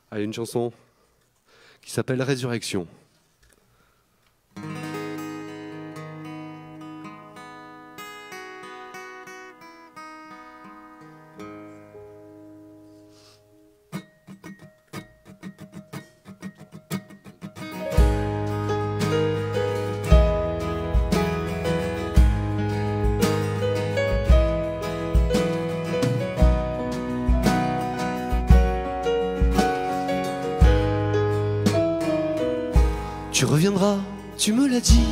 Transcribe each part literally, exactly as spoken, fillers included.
à une chanson qui s'appelle Résurrection. Tu reviendras, tu me l'as dit.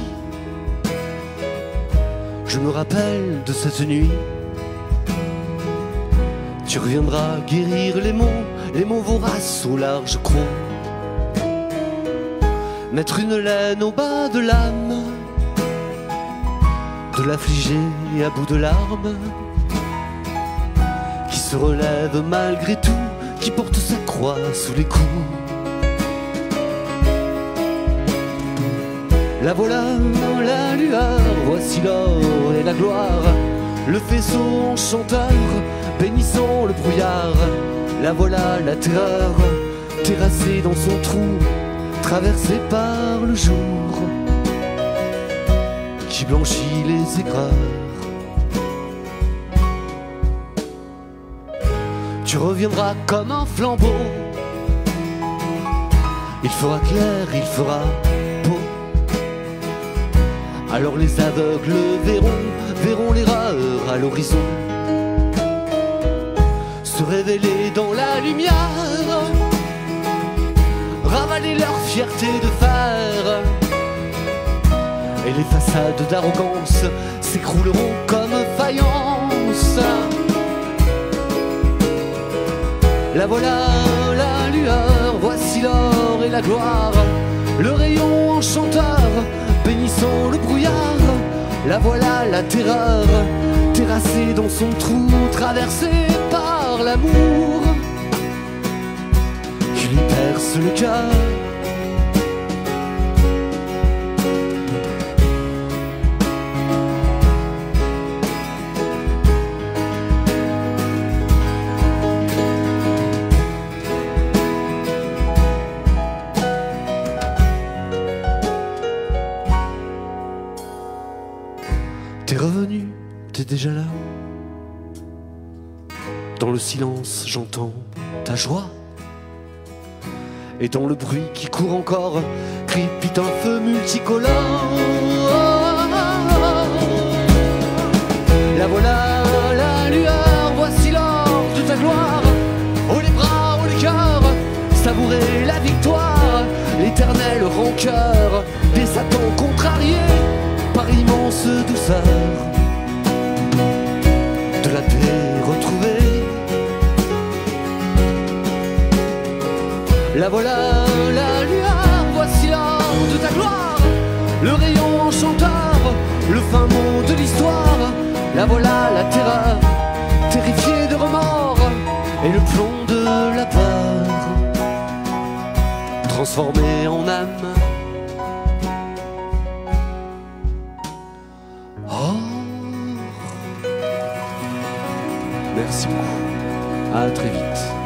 Je me rappelle de cette nuit. Tu reviendras guérir les mots, les mots voraces au large croc. Mettre une laine au bas de l'âme, de l'affligé à bout de larmes, qui se relève malgré tout, qui porte sa croix sous les coups. La voilà, la lueur, voici l'or et la gloire, le faisceau enchanteur, bénissant le brouillard. La voilà, la terreur, terrassée dans son trou, traversée par le jour, qui blanchit les aigreurs. Tu reviendras comme un flambeau, il fera clair, il fera beau. Alors les aveugles verront, verront l'erreur à l'horizon se révéler dans la lumière, ravaler leur fierté de fer, et les façades d'arrogance s'écrouleront comme faïence. La voilà, la lueur, voici l'or et la gloire, le rayon enchanteur, bénissant le brouillard. La voilà, la terreur, terrassée dans son trou, traversée par l'amour qui lui perce le cœur. T'es revenu, t'es déjà là. Dans le silence, j'entends ta joie. Et dans le bruit qui court encore, crépite un feu multicolore. La voilà, la lueur, voici l'or de ta gloire. Oh les bras, oh les cœurs, savourer la victoire. L'éternelle rancœur des satans contrariés par l'immense douceur de la paix retrouvée. La voilà, la lueur, voici l'or de ta gloire, le rayon enchanteur, le fin mot de l'histoire. La voilà, la terreur, terrifiée de remords, et le plomb de la peur, transformé en âme. Merci beaucoup. À très vite.